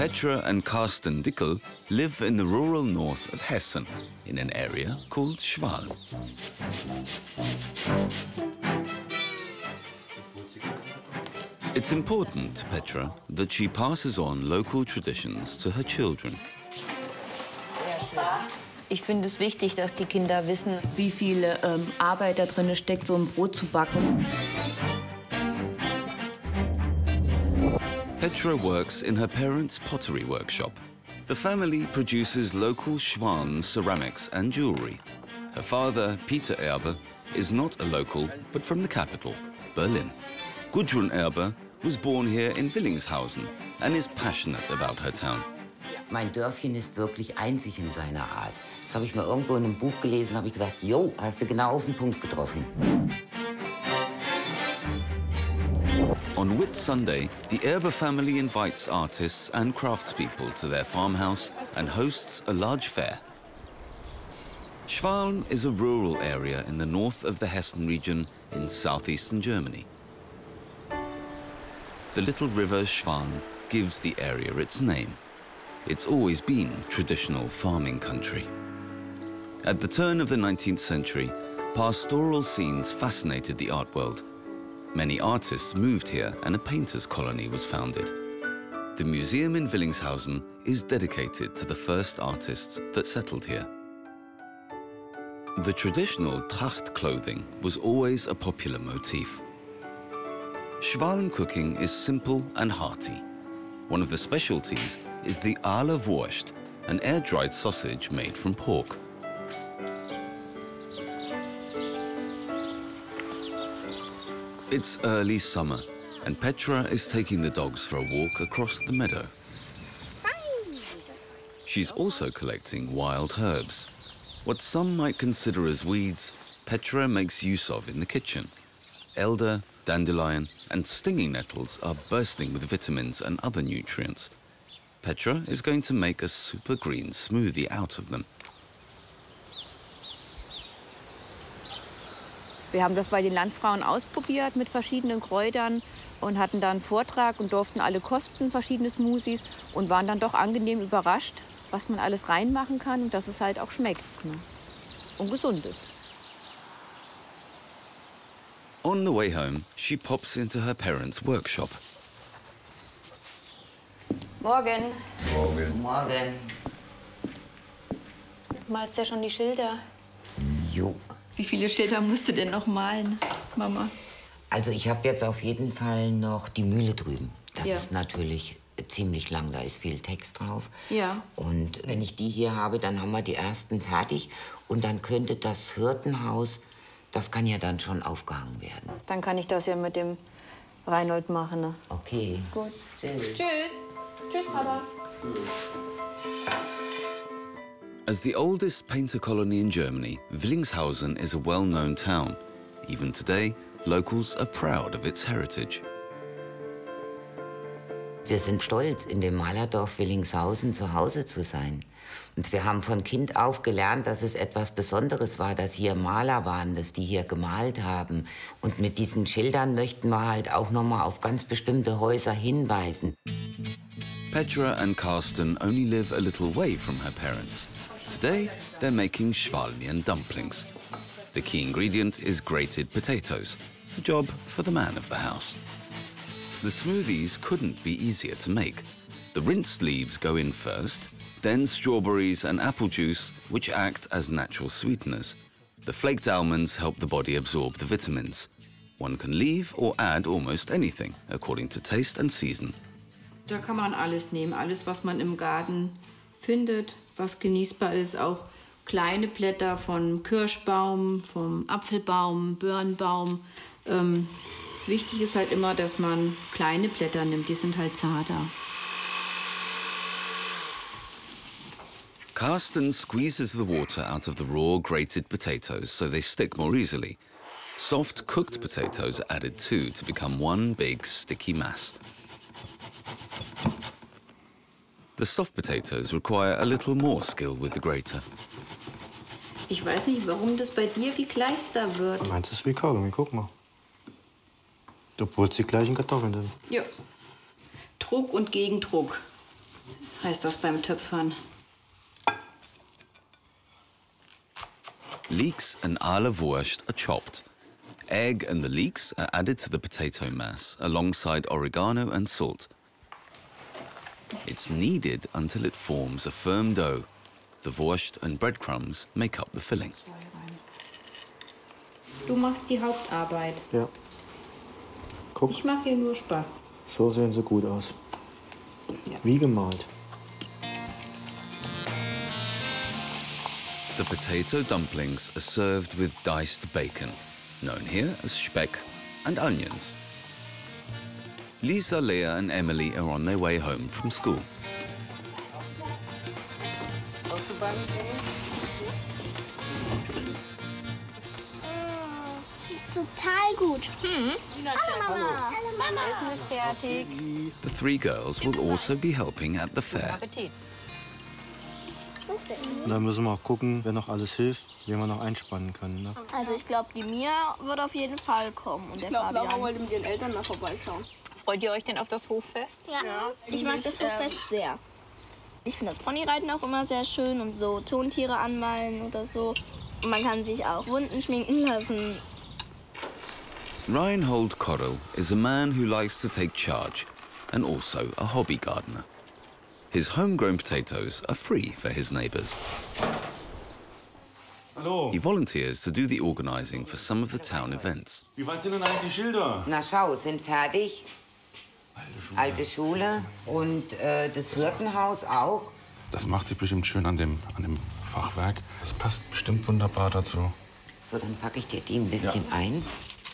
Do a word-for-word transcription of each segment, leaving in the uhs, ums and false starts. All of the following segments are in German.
Petra and Carsten Dickel live in the rural north of Hessen, in an area called Schwalm. It's important to Petra that she passes on local traditions to her children. Ich finde es wichtig, dass die Kinder wissen, wie viel ähm, Arbeit da drin steckt, so ein Brot zu backen. Petra works in her parents' pottery workshop. The family produces local Schwalm ceramics and jewelry. Her father, Peter Erbe, is not a local, but from the capital, Berlin. Gudrun Erbe was born here in Willingshausen and is passionate about her town. Mein Dörfchen ist wirklich einzig in seiner Art. Das habe ich mal irgendwo in einem Buch gelesen, habe ich gesagt, jo, hast du genau auf den Punkt getroffen. On Whit Sunday, the Erbe family invites artists and craftspeople to their farmhouse and hosts a large fair. Schwalm is a rural area in the north of the Hessen region in southeastern Germany. The little river Schwalm gives the area its name. It's always been traditional farming country. At the turn of the nineteenth century, pastoral scenes fascinated the art world. Many artists moved here and a painters' colony was founded. The museum in Willingshausen is dedicated to the first artists that settled here. The traditional Tracht clothing was always a popular motif. Schwalm cooking is simple and hearty. One of the specialties is the Aale Wurst, an air-dried sausage made from pork. It's early summer, and Petra is taking the dogs for a walk across the meadow. She's also collecting wild herbs. What some might consider as weeds, Petra makes use of in the kitchen. Elder, dandelion, and stinging nettles are bursting with vitamins and other nutrients. Petra is going to make a super green smoothie out of them. Wir haben das bei den Landfrauen ausprobiert mit verschiedenen Kräutern und hatten da einen Vortrag und durften alle kosten, verschiedene Smoothies, und waren dann doch angenehm überrascht, was man alles reinmachen kann und dass es halt auch schmeckt, ne? Und gesund ist. On the way home, she pops into her parents' workshop. Morgen. Morgen. Morgen. Malst ja schon die Schilder? Jo. Wie viele Schilder musst du denn noch malen, Mama? Also ich habe jetzt auf jeden Fall noch die Mühle drüben. Das Ja. ist natürlich ziemlich lang, da ist viel Text drauf. Ja. Und wenn ich die hier habe, dann haben wir die ersten fertig. Und dann könnte das Hirtenhaus, das kann ja dann schon aufgehangen werden. Dann kann ich das ja mit dem Reinhold machen, ne? Okay. Gut. Tschüss. Tschüss. Tschüss, Papa. As the oldest painter colony in Germany, Willingshausen is a well-known town. Even today, locals are proud of its heritage. Wir sind stolz, in dem Malerdorf Willingshausen zu Hause zu sein. Und wir haben von Kind auf gelernt, dass es etwas Besonderes war, dass hier Maler waren, dass die hier gemalt haben. Und mit diesen Schildern möchten wir halt auch noch mal auf ganz bestimmte Häuser hinweisen. Petra and Carsten only live a little way from her parents. Today, they're making Schwalmian dumplings. The key ingredient is grated potatoes, a job for the man of the house. The smoothies couldn't be easier to make. The rinsed leaves go in first, then strawberries and apple juice, which act as natural sweeteners. The flaked almonds help the body absorb the vitamins. One can leave or add almost anything, according to taste and season. Da kann man alles nehmen, alles, was man im Garten findet, was genießbar ist. Auch kleine Blätter von Kirschbaum, vom Apfelbaum, Birnbaum. Ähm, wichtig ist halt immer, dass man kleine Blätter nimmt, die sind halt zarter. Carsten squeezes the water out of the raw grated potatoes so they stick more easily. Soft cooked potatoes are added too to become one big sticky mass. The soft potatoes require a little more skill with the grater. Ich weiß nicht, warum das bei dir wie Kleister wird. Meinst du, es ist wie Kaugummi? Guck mal. Obwohl es die gleichen Kartoffeln sind. Ja. Druck und Gegendruck. heißt das beim Töpfern. Leeks and alle Wurst are chopped. Egg and the leeks are added to the potato mass alongside oregano and salt. It's kneaded until it forms a firm dough. The Wurst and breadcrumbs make up the filling. Du machst die Hauptarbeit. Ja. Guck. Ich mache hier nur Spaß. So sehen sie gut aus. Ja. Wie gemalt. The potato dumplings are served with diced bacon, known here as Speck, and onions. Lisa, Leah and Emily are on their way home from school. Total gut. Hm. Hallo Mama. Hallo Mama. Essen ist fertig. The three girls will also be helping at the fair. Appetit. Und dann müssen wir auch gucken, wer noch alles hilft, wen wir noch einspannen können. Ne? Also ich glaube, die Mia wird auf jeden Fall kommen. Und der Fabian. Laura wollte mit ihren Eltern mal vorbeischauen. Freut ihr euch denn auf das Hoffest? Ja. Ich mag das Hoffest sehr. Ich finde das Ponyreiten auch immer sehr schön und so Tontiere anmalen oder so. Und man kann sich auch Wunden schminken lassen. Reinhold Korrel is a man who likes to take charge and also a hobby gardener. His homegrown potatoes are free for his neighbours. Hallo. He volunteers to do the organising for some of the town events. Wie weit sind denn eigentlich die Schilder? Na schau, sind fertig. Alte Schule und äh, das Hirtenhaus auch. Das macht sich bestimmt schön an dem, an dem Fachwerk. Das passt bestimmt wunderbar dazu. So, dann packe ich dir die ein bisschen ja. ein.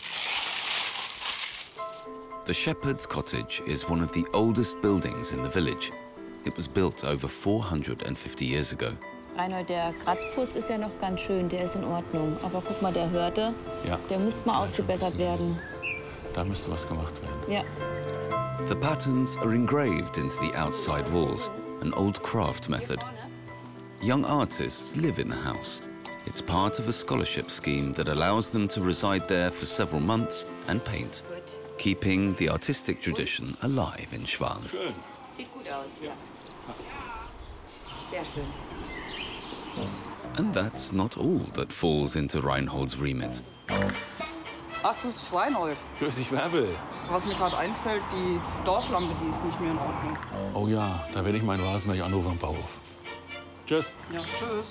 The Shepherd's Cottage is one of the oldest buildings in the village. It was built over four hundred fifty years ago. Reinhold, der Kratzputz ist ja noch ganz schön, der ist in Ordnung. Aber guck mal, der Hörte, ja. der müsste mal ausgebessert werden. Da müsste was gemacht werden. Ja. The patterns are engraved into the outside walls, an old craft method. Young artists live in the house. It's part of a scholarship scheme that allows them to reside there for several months and paint, keeping the artistic tradition alive in Schwan. Schön. Sieht gut aus, ja. Sehr schön. And that's not all that falls into Reinhold's remit. Ach, du bist Reinhold. Grüß dich, Bärbel. Was mir gerade einfällt, die Dorflampe, die ist nicht mehr in Ordnung. Oh ja, da werde ich meinen Rasen gleich anrufen am Bauhof. Tschüss. Ja, tschüss.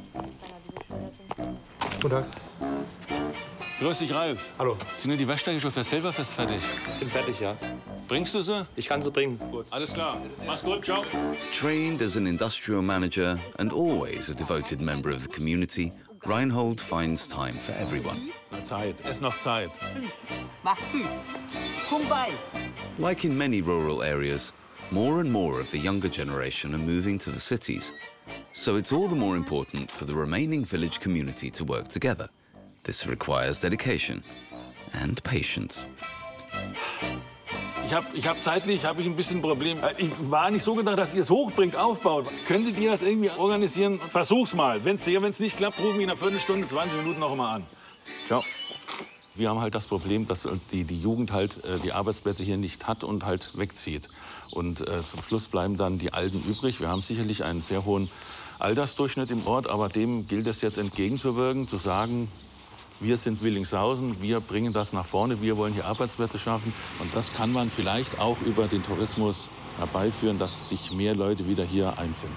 Guten Tag. Grüß dich, Ralf. Hallo. Sind denn die Waschsteine schon fürs Silberfest fertig? Sind fertig, ja. Bringst du sie? Ich kann sie bringen. Gut, alles klar. Mach's gut, ciao. Trained as an industrial manager and always a devoted member of the community, Reinhold finds time for everyone. Na, Zeit. Ist noch Zeit. Macht sie. Komm bei. Like in many rural areas, more and more of the younger generation are moving to the cities. So it's all the more important for the remaining village community to work together. This requires dedication and patience. Ich habe ich hab zeitlich hab ich ein bisschen ein Problem. Ich war nicht so gedacht, dass ihr es hochbringt, aufbaut. Könntet ihr das irgendwie organisieren? Versuch's mal. Wenn es nicht klappt, rufen wir in einer Viertelstunde, zwanzig Minuten noch mal an. Ciao. Wir haben halt das Problem, dass die, die Jugend halt äh, die Arbeitsplätze hier nicht hat und halt wegzieht. Und äh, zum Schluss bleiben dann die Alten übrig. Wir haben sicherlich einen sehr hohen Altersdurchschnitt im Ort, aber dem gilt es jetzt entgegenzuwirken, zu sagen, wir sind Willingshausen, wir bringen das nach vorne, wir wollen hier Arbeitsplätze schaffen. Und das kann man vielleicht auch über den Tourismus herbeiführen, dass sich mehr Leute wieder hier einfinden.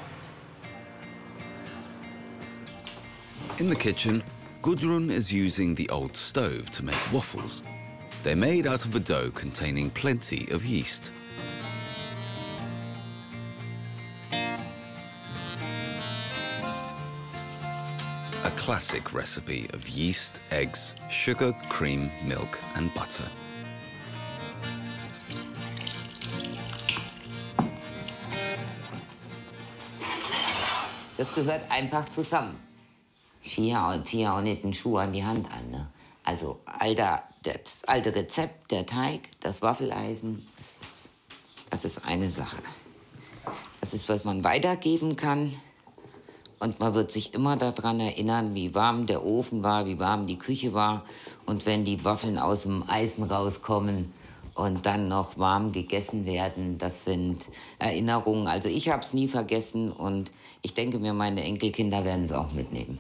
In the kitchen, Gudrun is using the old stove to make waffles. They're made out of a dough containing plenty of yeast. A classic recipe of yeast, eggs, sugar, cream, milk and butter. Das gehört einfach zusammen. Ich ziehe auch nicht den Schuh an die Hand an. Ne? Also alter, das alte Rezept, der Teig, das Waffeleisen, das ist, das ist eine Sache. Das ist, was man weitergeben kann. Und man wird sich immer daran erinnern, wie warm der Ofen war, wie warm die Küche war. Und wenn die Waffeln aus dem Eisen rauskommen und dann noch warm gegessen werden, das sind Erinnerungen. Also ich habe es nie vergessen und ich denke mir, meine Enkelkinder werden es auch mitnehmen.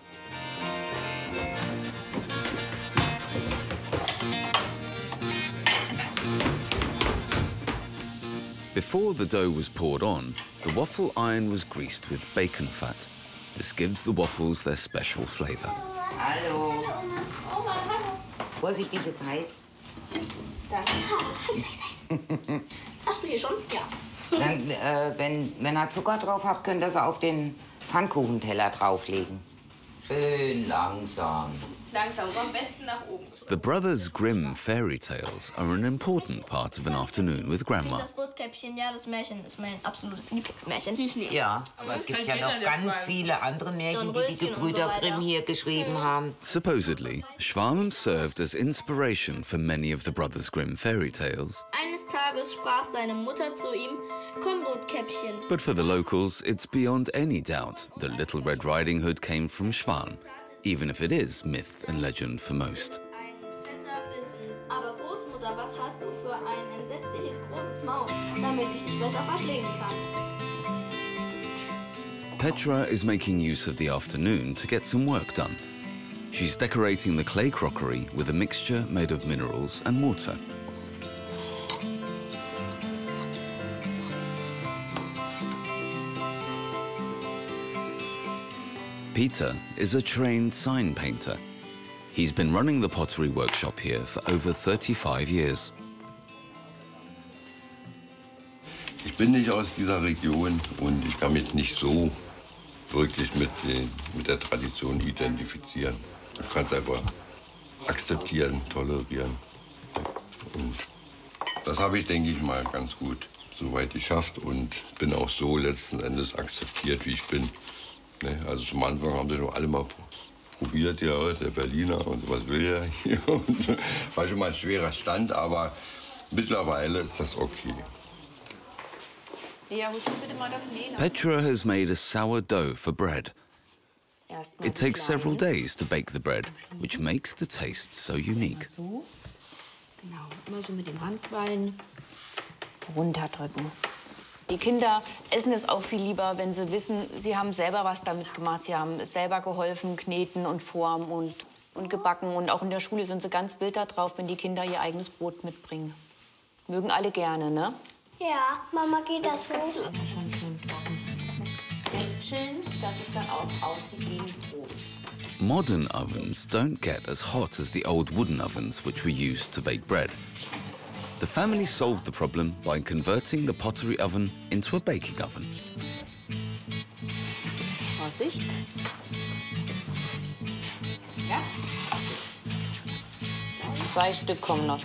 Before the dough was poured on, the waffle iron was greased with bacon fat. This gives the waffles their special flavor. Hallo. Vorsichtig, ist heiß. Danke. Heiß, heiß, heiß. Hast du hier schon? Ja. Dann, äh, wenn, wenn ihr Zucker drauf habt, könnt ihr es auf den Pfannkuchenteller drauflegen. Schön langsam. Langsam, am besten nach oben. The Brothers Grimm fairy tales are an important part of an afternoon with Grandma. Das Rotkäppchen, ja, das Märchen ist mein absolutes Lieblingsmärchen. Ja, aber es gibt ja noch ganz viele andere Märchen, die die Gebrüder Grimm hier geschrieben haben. Supposedly, Schwan served as inspiration for many of the Brothers Grimm fairy tales. Eines Tages sprach seine Mutter zu ihm, komm, Rotkäppchen. But for the locals, it's beyond any doubt that Little Red Riding Hood came from Schwan, even if it is myth and legend for most. Aber Großmutter, was hast du für ein entsetzliches großes Maul, damit ich dich besser verschlingen kann? Petra is making use of the afternoon to get some work done. She's decorating the clay crockery with a mixture made of minerals and mortar. Peter is a trained sign painter. He's been running the pottery workshop here for over thirty-five years. Ich bin nicht aus dieser Region und ich kann mich nicht so wirklich mit, den, mit der Tradition identifizieren. Ich kann es einfach akzeptieren, tolerieren. Und das habe ich, denke ich mal, ganz gut soweit geschafft und bin auch so letzten Endes akzeptiert, wie ich bin. Also zum Anfang haben sie schon alle mal probiert, ja, der Berliner und was will er hier. War schon mal ein schwerer Stand, aber mittlerweile ist das okay. Petra has made a sourdough for bread. It takes several days to bake the bread, which makes the taste so unique. Genau, immer so mit dem Handballen runterdrücken. Die Kinder essen es auch viel lieber, wenn sie wissen, sie haben selber was damit gemacht. Sie haben selber geholfen, kneten und formen und, und gebacken. Und auch in der Schule sind sie ganz wild da drauf, wenn die Kinder ihr eigenes Brot mitbringen. Mögen alle gerne, ne? Ja, Mama, geht das so? Schon schön trocken. Chillen, dass es dann auch aussieht wie ein Brot. Modern ovens don't get as hot as the old wooden ovens which were used to bake bread. The family solved the problem by converting the pottery oven into a baking oven. Vorsicht. Ja. Zwei Stück kommen noch.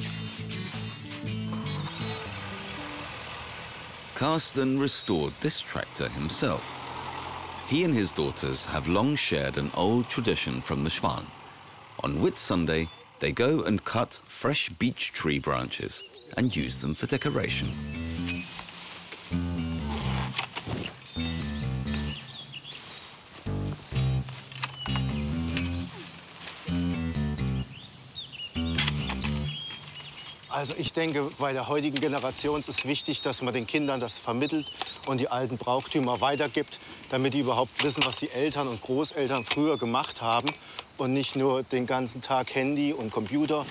Carsten restored this tractor himself. He and his daughters have long shared an old tradition from the Schwan. On Whitsunday, they go and cut fresh beech tree branches and use them for decoration. Also ich denke, bei der heutigen Generation ist es wichtig, dass man den Kindern das vermittelt und die alten Brauchtümer weitergibt, damit die überhaupt wissen, was die Eltern und Großeltern früher gemacht haben und nicht nur den ganzen Tag Handy und Computer.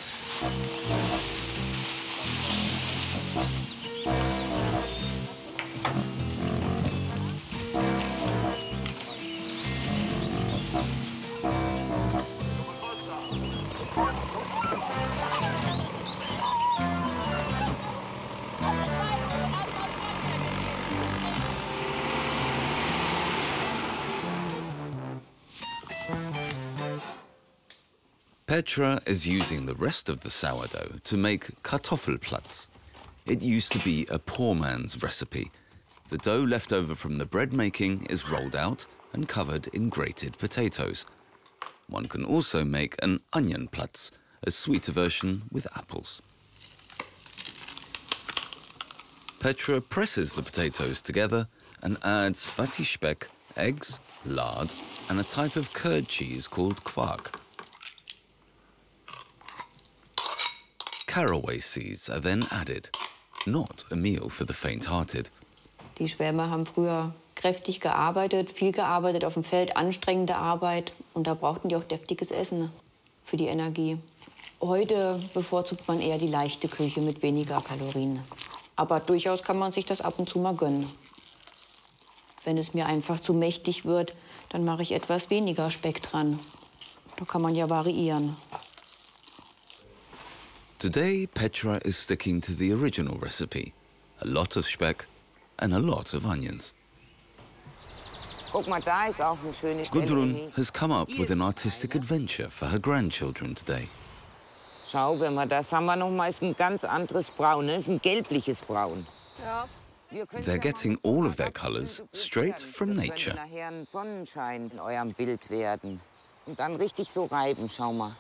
Petra is using the rest of the sourdough to make Kartoffelplatz. It used to be a poor man's recipe. The dough left over from the bread making is rolled out and covered in grated potatoes. One can also make an Onionplatz, a sweeter version with apples. Petra presses the potatoes together and adds fatty speck, eggs, lard, and a type of curd cheese called Quark. caraway seeds are then added. Not a meal for the faint-hearted. Die Schwämer haben früher kräftig gearbeitet, viel gearbeitet auf dem Feld, anstrengende Arbeit. Und da brauchten die auch deftiges Essen für die Energie. Heute bevorzugt man eher die leichte Küche mit weniger Kalorien. Aber durchaus kann man sich das ab und zu mal gönnen. Wenn es mir einfach zu mächtig wird, dann mache ich etwas weniger Speck dran. Da kann man ja variieren. Today, Petra is sticking to the original recipe. A lot of speck and a lot of onions. Guck mal, da ist auch eine schöne Stelle. Gudrun has come up with an artistic adventure for her grandchildren today. Schau, wenn wir das haben wir noch mal ist ein ganz anderes Braun, ne? Ist ein gelbliches Braun. Ja. They're getting all of their colors straight from nature. Nachher ein Sonnenschein in eurem Bild werden. Und dann richtig so reiben, schau mal.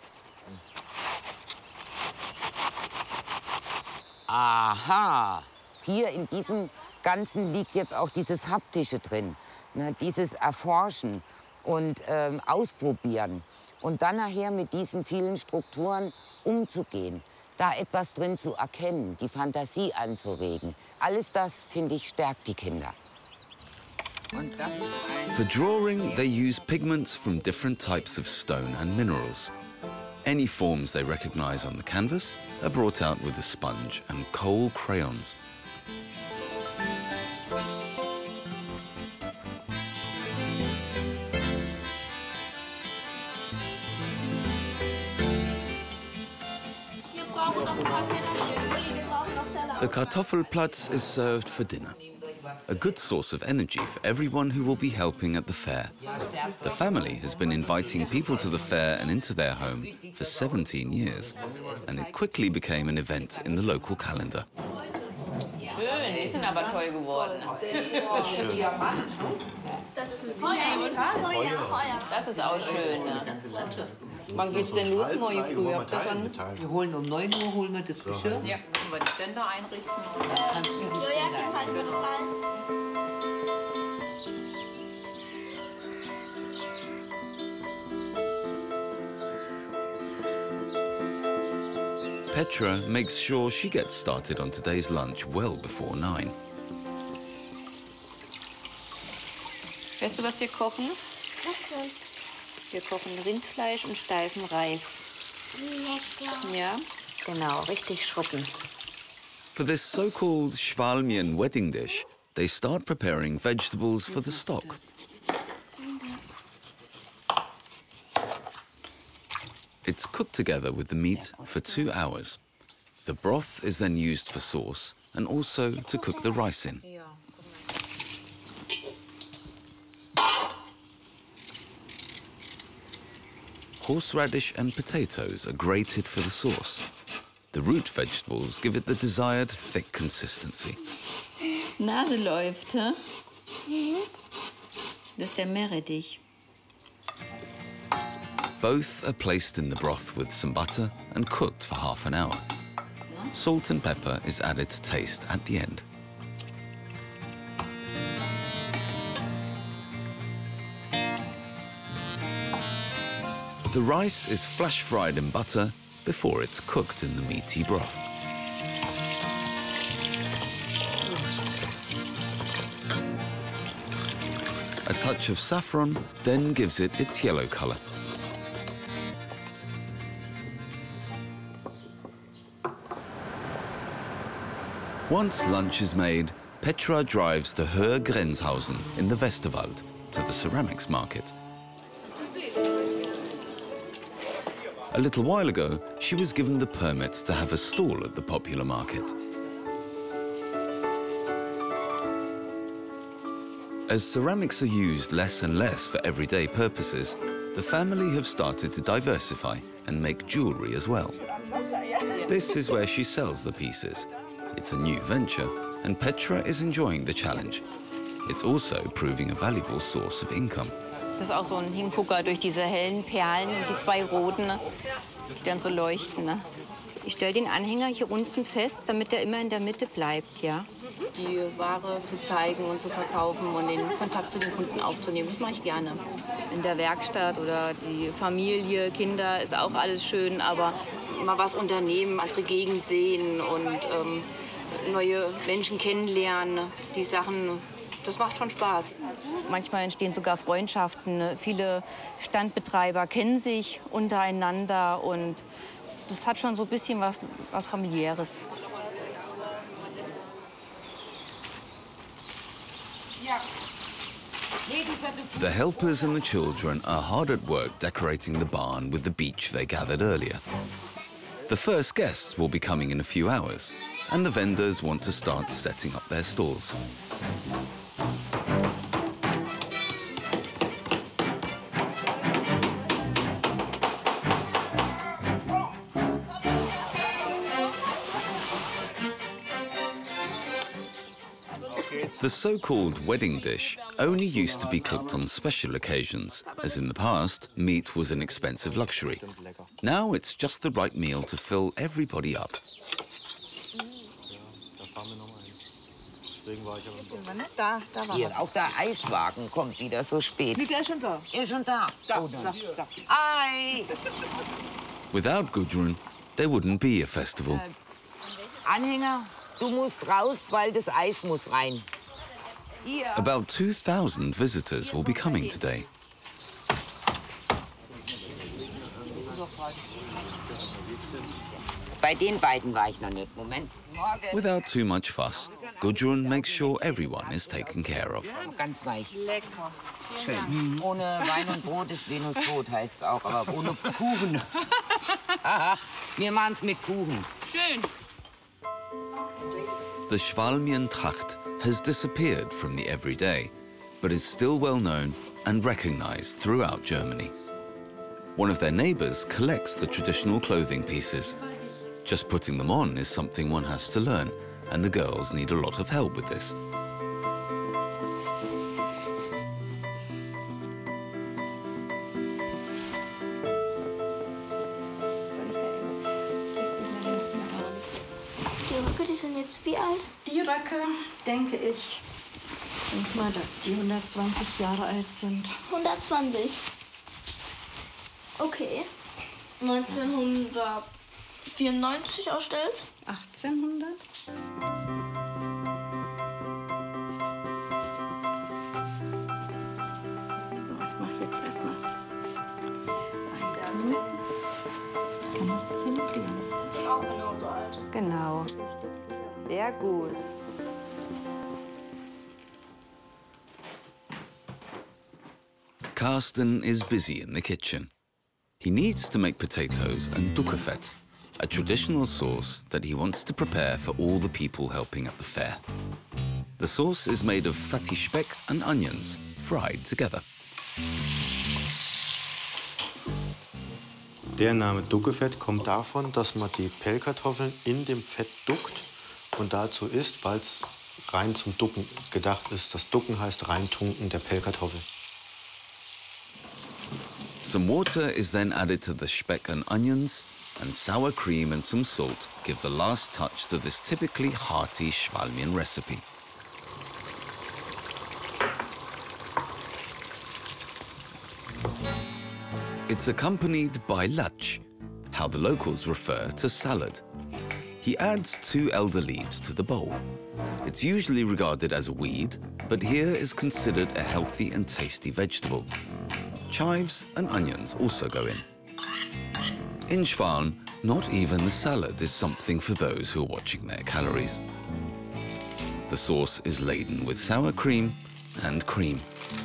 Aha! Hier in diesem Ganzen liegt jetzt auch dieses Haptische drin. Ne? Dieses Erforschen und ähm, Ausprobieren. Und dann nachher mit diesen vielen Strukturen umzugehen. Da etwas drin zu erkennen, die Fantasie anzuregen. Alles das, finde ich, stärkt die Kinder. Und das ist ein For drawing, they use pigments from different types of stone and minerals. Any forms they recognize on the canvas are brought out with a sponge and coal crayons. The Kartoffelplatz is served for dinner, a good source of energy for everyone who will be helping at the fair. The family has been inviting people to the fair and into their home for seventeen years, and it quickly became an event in the local calendar. Schön, die sind aber toll geworden. Diamant. Das ist ein Feuer. Feuer. Das ist auch schön. Ne? Wann geht's denn los morgen früh? Habt ihr schon? Wir holen um neun Uhr holen wir das Geschirr. Ja, können wir die Ständer einrichten. Und dann kannst du die Ja, Ständer ja, einrichten. Petra makes sure she gets started on today's lunch well before nine. Weißt du, was wir kochen? Was denn? Wir kochen Rindfleisch und steifen Reis. Lecker. Ja, genau, richtig schruppen. For this so-called Schwalmien wedding dish, they start preparing vegetables for the stock. It's cooked together with the meat for two hours. The broth is then used for sauce and also to cook the rice in. Horseradish and potatoes are grated for the sauce. The root vegetables give it the desired thick consistency. Nase läuft, hä? Das ist der Meerrettich. Both are placed in the broth with some butter and cooked for half an hour. Salt and pepper is added to taste at the end. The rice is flash fried in butter before it's cooked in the meaty broth. A touch of saffron then gives it its yellow color. Once lunch is made, Petra drives to Höhe Grenzhausen in the Westerwald to the ceramics market. A little while ago, she was given the permit to have a stall at the popular market. As ceramics are used less and less for everyday purposes, the family have started to diversify and make jewelry as well. This is where she sells the pieces. It's a new venture, and Petra is enjoying the challenge. It's also proving a valuable source of income. Das ist auch so ein Hingucker durch diese hellen Perlen, die zwei roten, die dann so leuchten. Ne? Ich stelle den Anhänger hier unten fest, damit er immer in der Mitte bleibt, ja. Die Ware zu zeigen und zu verkaufen und den Kontakt zu den Kunden aufzunehmen, das mache ich gerne. In der Werkstatt oder die Familie, Kinder, ist auch alles schön, aber immer was unternehmen, andere Gegend sehen und ähm, neue Menschen kennenlernen, die Sachen, das macht schon Spaß. Manchmal entstehen sogar Freundschaften. Viele Standbetreiber kennen sich untereinander und das hat schon so ein bisschen was, was Familiäres. The helpers and the children are hard at work decorating the barn with the beech they gathered earlier. The first guests will be coming in a few hours, and the vendors want to start setting up their stalls. The so-called wedding dish only used to be cooked on special occasions, as in the past, meat was an expensive luxury. Now it's just the right meal to fill everybody up. Hier, auch der Eiswagen kommt wieder so spät. Nee, der ist schon da. Ist schon da? Da, Oh, dann. da, da. Hi! Without Gudrun, there wouldn't be a festival. Anhänger, du musst raus, weil das Eis muss rein. Hier. About two thousand visitors will be coming today. Bei den beiden war ich noch nicht. Moment. Morgen. Without too much fuss, Gudrun makes sure everyone is taken care of. Ganz weich. Lecker. Schön. Ohne Wein und Brot ist Venus tot, heißt es auch, aber ohne Kuchen. Wir machen's mit Kuchen. Schön. The Schwalmien-Tracht has disappeared from the everyday, but is still well known and recognized throughout Germany. One of their neighbors collects the traditional clothing pieces. Just putting them on is something one has to learn, and the girls need a lot of help with this. Die Röcke, die sind jetzt wie alt? Die Röcke, denke ich, denk mal, dass die hundertzwanzig Jahre alt sind. hundertzwanzig. Okay. neunzehnhundertvierundneunzig ausstellt. achtzehnhundert. So, ich mache jetzt erstmal eins mit. Kann man es zelebrieren. Sind auch genauso alt. Genau. Sehr gut. Carsten is busy in the kitchen. He needs to make potatoes and dukkefett, a traditional sauce that he wants to prepare for all the people helping at the fair. The sauce is made of fatty speck and onions, fried together. Der Name Duckefett kommt davon, dass man die Pellkartoffeln in dem Fett duckt und dazu isst, weil es rein zum Ducken gedacht ist. Das Ducken heißt reintunken der Pellkartoffel. Some water is then added to the speck and onions, and sour cream and some salt give the last touch to this typically hearty Schwalmien recipe. It's accompanied by lach, how the locals refer to salad. He adds two elder leaves to the bowl. It's usually regarded as a weed, but here is considered a healthy and tasty vegetable. Chives and onions also go in. In Schwalm, not even the salad is something for those who are watching their calories. The sauce is laden with sour cream and cream.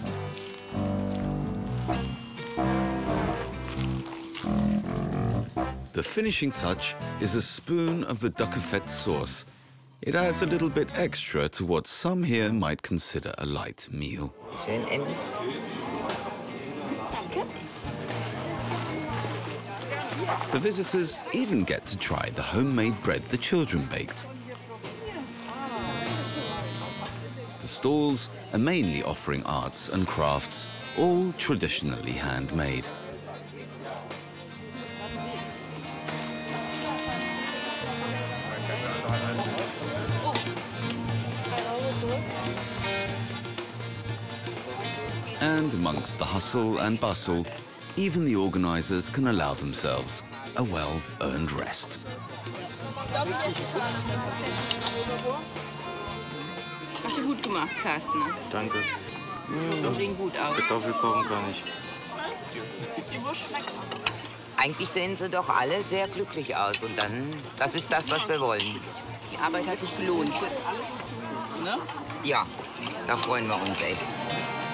The finishing touch is a spoon of the dukkefett sauce. It adds a little bit extra to what some here might consider a light meal. Schön, Emmy. The visitors even get to try the homemade bread the children baked. The stalls are mainly offering arts and crafts, all traditionally handmade. And amongst the hustle and bustle, even the organizers can allow themselves a well-earned rest. Hast du gut gemacht, Carsten. Danke. Das sieht gut aus. Kartoffelkochen kann ich. Eigentlich sehen sie doch alle sehr glücklich aus. Und dann, das ist das, was wir wollen. Die Arbeit hat sich gelohnt. Ne? Ja, da freuen wir uns echt.